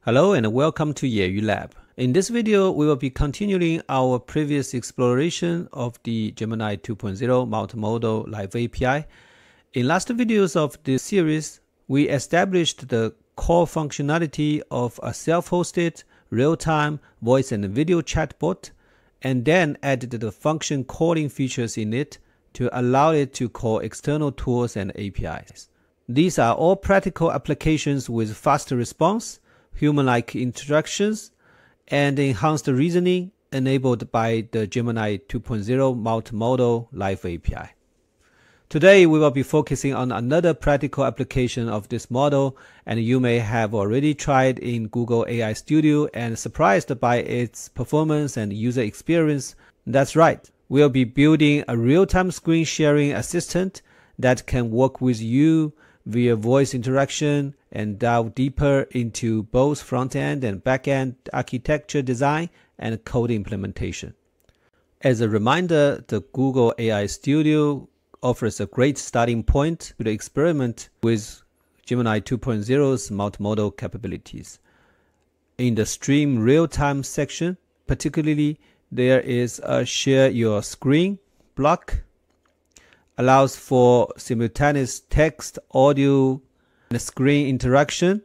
Hello and welcome to Yeyu Lab. In this video, we will be continuing our previous exploration of the Gemini 2.0 Multimodal Live API. In last videos of this series, we established the core functionality of a self-hosted, real-time voice and video chatbot, and then added the function calling features in it to allow it to call external tools and APIs. These are all practical applications with faster response, human-like interactions, and enhanced reasoning enabled by the Gemini 2.0 Multimodal Live API. Today, we will be focusing on another practical application of this model, and you may have already tried in Google AI Studio and surprised by its performance and user experience. That's right. We'll be building a real-time screen sharing assistant that can work with you via voice interaction and delve deeper into both front-end and back-end architecture design and code implementation. As a reminder, the Google AI Studio offers a great starting point to experiment with Gemini 2.0's multimodal capabilities. In the Stream Real-Time section, particularly, there is a Share Your Screen block, allows for simultaneous text, audio, and screen interaction.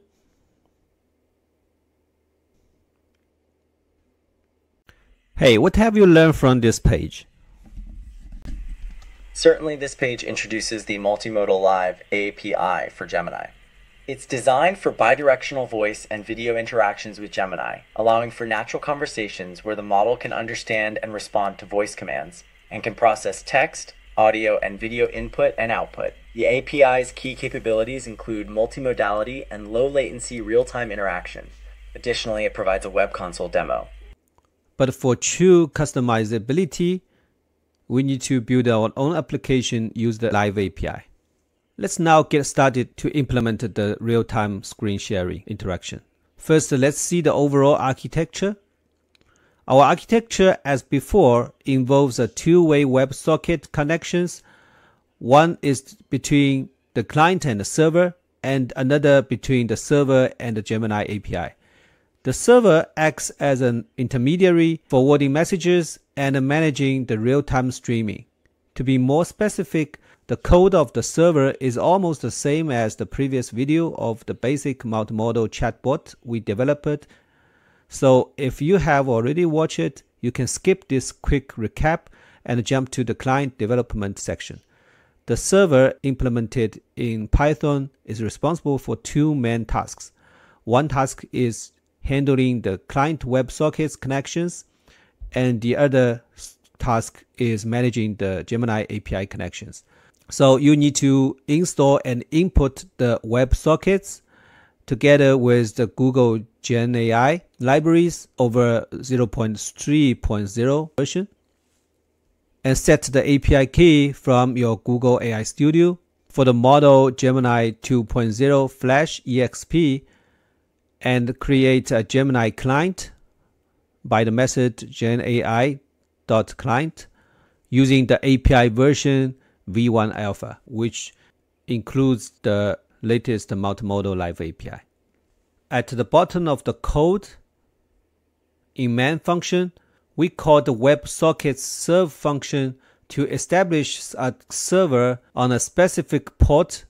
Hey, what have you learned from this page? Certainly, this page introduces the Multimodal Live API for Gemini. It's designed for bidirectional voice and video interactions with Gemini, allowing for natural conversations where the model can understand and respond to voice commands and can process text, audio, and video input and output. The API's key capabilities include multimodality and low latency real-time interaction. Additionally, it provides a web console demo. But for true customizability, we need to build our own application using the Live API. Let's now get started to implement the real-time screen sharing interaction. First, let's see the overall architecture. Our architecture, as before, involves a two-way WebSocket connections. One is between the client and the server, and another between the server and the Gemini API. The server acts as an intermediary, forwarding messages and managing the real-time streaming. To be more specific, the code of the server is almost the same as the previous video of the basic multimodal chatbot we developed. So if you have already watched it, you can skip this quick recap and jump to the client development section. The server implemented in Python is responsible for two main tasks. One task is handling the client WebSockets connections, and the other task is managing the Gemini API connections. So you need to install and input the WebSockets together with the Google Gen AI libraries over 0.3.0 version, and set the API key from your Google AI Studio. For the model Gemini 2.0 Flash EXP, and create a Gemini client by the method genai.client using the API version v1 alpha, which includes the latest multimodal live API. At the bottom of the code, in main function, we call the WebSockets serve function to establish a server on a specific port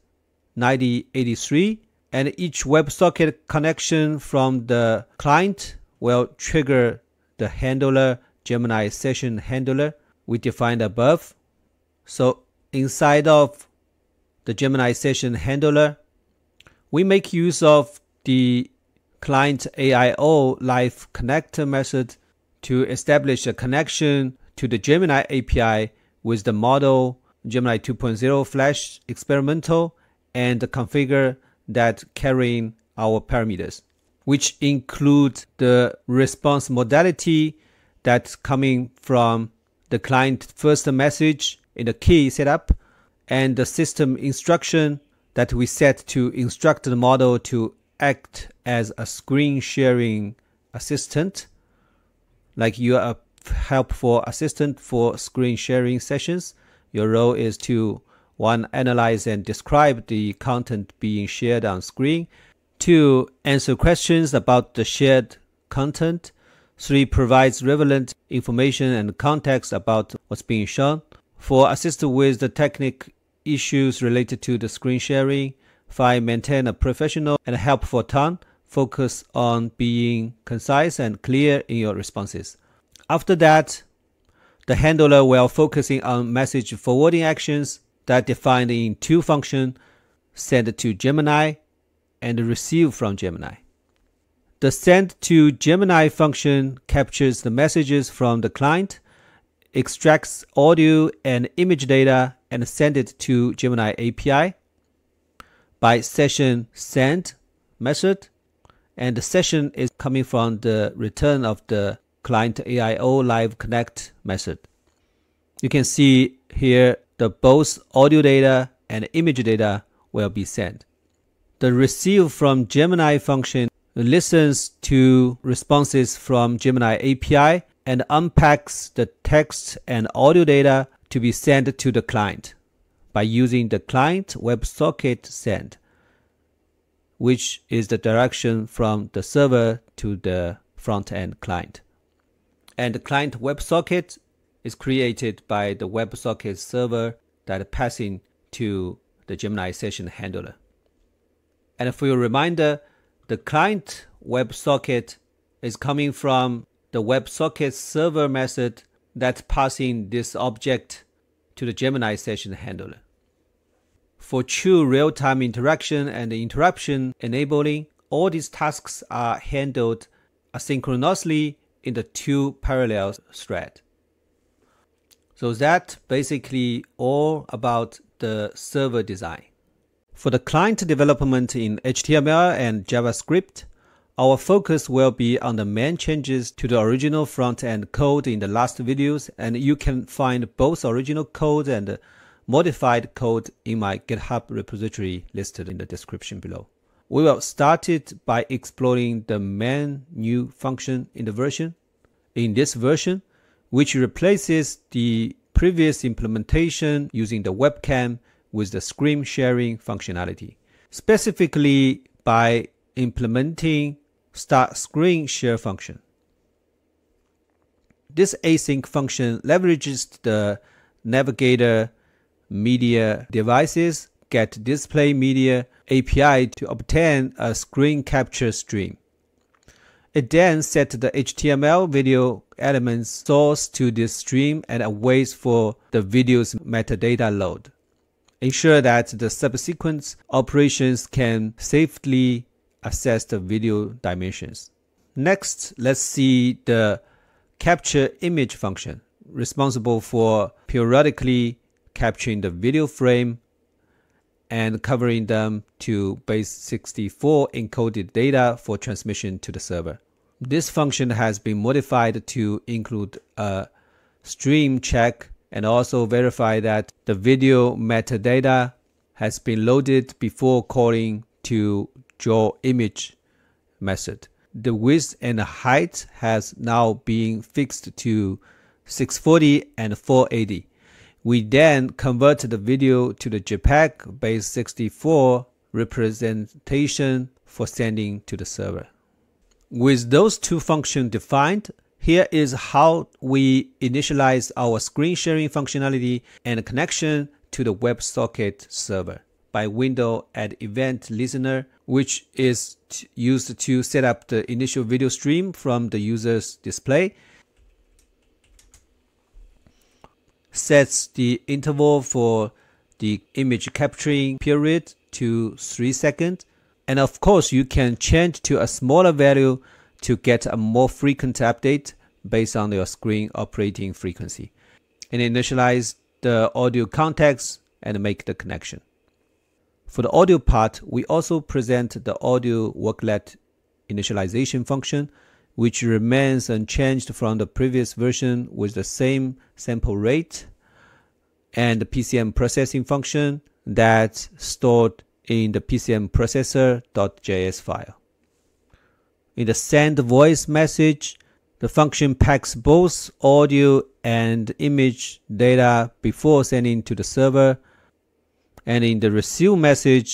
9083, and each WebSocket connection from the client will trigger the handler Gemini session handler we defined above. So inside of the Gemini session handler, we make use of the client AIO live connector method to establish a connection to the Gemini API with the model Gemini 2.0 Flash experimental and configure that carrying our parameters, which include the response modality that's coming from the client first message in the key setup, and the system instruction that we set to instruct the model to act as a screen sharing assistant. Like you are a helpful assistant for screen sharing sessions, your role is to 1. Analyze and describe the content being shared on screen. 2. Answer questions about the shared content. 3. Provides relevant information and context about what's being shown. 4. Assist with the technical issues related to the screen sharing. 5. Maintain a professional and helpful tone. Focus on being concise and clear in your responses. After that, the handler will focusing on message forwarding actions that defined in 2 functions, send to Gemini and receive from Gemini. The send to Gemini function captures the messages from the client, extracts audio and image data, and send it to Gemini API by session send method. And the session is coming from the return of the client AIO live connect method. You can see here the both audio data and image data will be sent. The receive from Gemini function listens to responses from Gemini API and unpacks the text and audio data to be sent to the client by using the client WebSocket send, which is the direction from the server to the front-end client. And the client WebSocket is created by the WebSocket server that passing to the Gemini session handler. And for your reminder, the client WebSocket is coming from the WebSocket server method that's passing this object to the Gemini session handler. For true real-time interaction and interruption enabling, all these tasks are handled asynchronously in the 2 parallel threads. So that's basically all about the server design. For the client development in HTML and JavaScript, our focus will be on the main changes to the original front-end code in the last videos, and you can find both original code and modified code in my GitHub repository listed in the description below. We will start it by exploring the main new function in the version. In this version, which replaces the previous implementation using the webcam with the screen sharing functionality, specifically by implementing start screen share function. This async function leverages the navigator media devices get display media API to obtain a screen capture stream. It then sets the HTML video elements source to this stream and awaits for the video's metadata load. Ensure that the subsequent operations can safely access the video dimensions. Next, let's see the capture image function, responsible for periodically capturing the video frame and covering them to base 64 encoded data for transmission to the server. This function has been modified to include a stream check and also verify that the video metadata has been loaded before calling to draw image method. The width and height has now been fixed to 640 and 480. We then convert the video to the JPEG base 64 representation for sending to the server. With those 2 functions defined, here is how we initialize our screen sharing functionality and connection to the WebSocket server by window add event listener, which is used to set up the initial video stream from the user's display. Sets the interval for the image capturing period to 3 seconds. And of course, you can change to a smaller value to get a more frequent update based on your screen operating frequency. And initialize the audio context and make the connection. For the audio part, we also present the audio worklet initialization function, which remains unchanged from the previous version with the same sample rate and the PCM processing function that's stored in the PCM processor.js file. In the send voice message, the function packs both audio and image data before sending to the server. And in the receive message,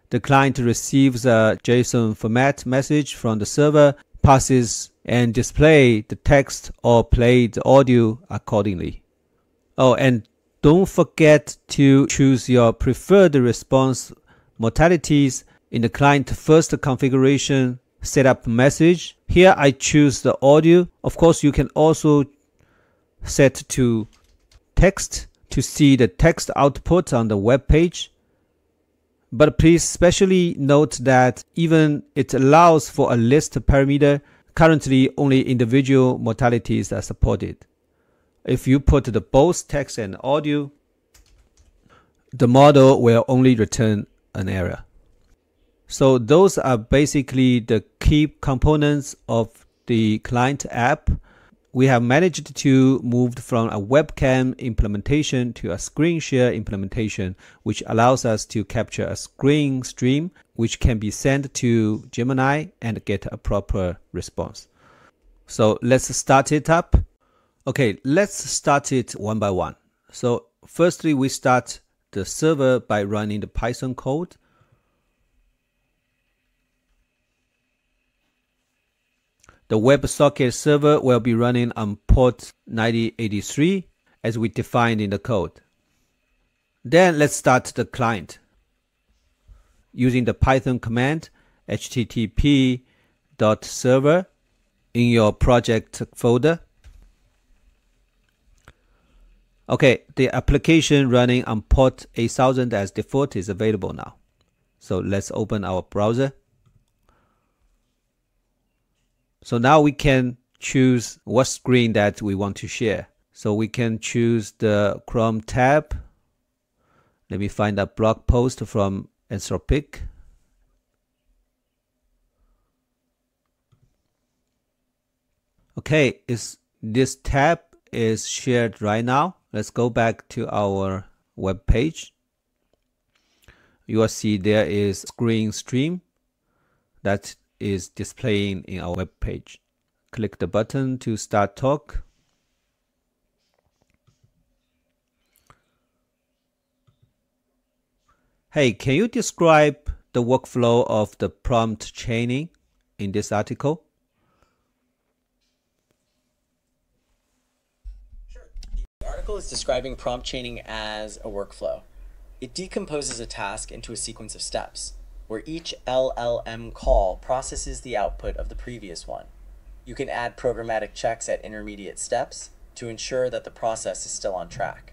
The client receives a JSON format message from the server, passes and display the text or play the audio accordingly. Oh, and don't forget to choose your preferred response modalities in the client first configuration setup message. Here I choose the audio. Of course, you can also set to text to see the text output on the web page. But please specially note that even it allows for a list parameter, currently only individual modalities are supported. If you put the both text and audio, the model will only return an error. So those are basically the key components of the client app. We have managed to move from a webcam implementation to a screen share implementation, which allows us to capture a screen stream, which can be sent to Gemini and get a proper response. So let's start it up. Okay, let's start it one by one. So firstly, we start the server by running the Python code. The WebSocket server will be running on port 9083 as we defined in the code. Then let's start the client using the Python command http://server in your project folder. Okay, the application running on port 8000 as default is available now. So let's open our browser. So now we can choose what screen that we want to share. So we can choose the Chrome tab. Let me find a blog post from Anthropic. Okay, this tab is shared right now. Let's go back to our web page. You will see there is screen stream that is displaying in our web page. Click the button to start talk. Hey, can you describe the workflow of the prompt chaining in this article? Sure. The article is describing prompt chaining as a workflow. It decomposes a task into a sequence of steps, where each LLM call processes the output of the previous one. You can add programmatic checks at intermediate steps to ensure that the process is still on track.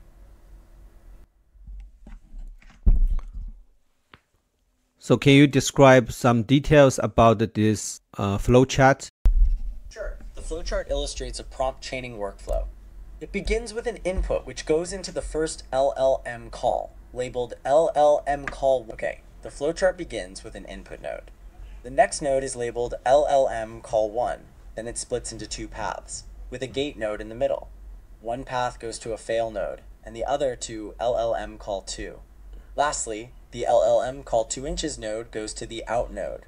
So can you describe some details about this flowchart? Sure. The flowchart illustrates a prompt chaining workflow. It begins with an input which goes into the first LLM call, labeled LLM call. Okay. The flowchart begins with an input node. The next node is labeled LLM call 1, then it splits into two paths, with a gate node in the middle. One path goes to a fail node, and the other to LLM call 2. Lastly, the LLM call 2 inches node goes to the out node.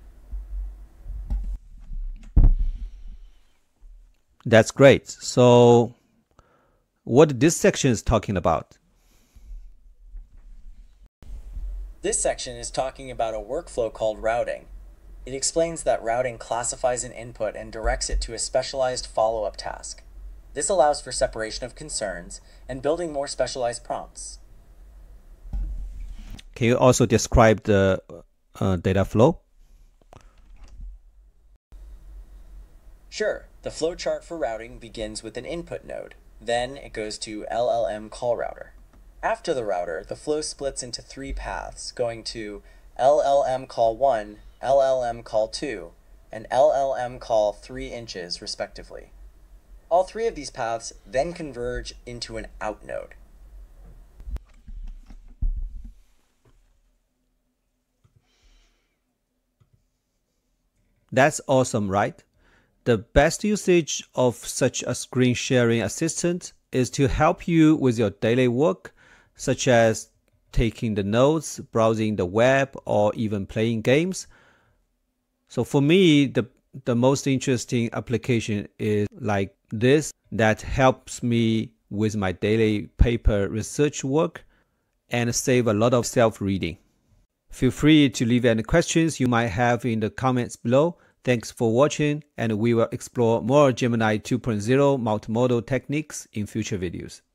That's great. So what this section is talking about? This section is talking about a workflow called routing. It explains that routing classifies an input and directs it to a specialized follow-up task. This allows for separation of concerns and building more specialized prompts. Can you also describe the data flow? Sure. The flowchart for routing begins with an input node. Then it goes to LLM call router. After the router, the flow splits into three paths, going to LLM call 1, LLM call 2, and LLM call 3 inches, respectively. All three of these paths then converge into an out node. That's awesome, right? The best usage of such a screen sharing assistant is to help you with your daily work, such as taking the notes, browsing the web, or even playing games. So for me, the most interesting application is like this that helps me with my daily paper research work and save a lot of self-reading. Feel free to leave any questions you might have in the comments below. Thanks for watching, and we will explore more Gemini 2.0 multimodal techniques in future videos.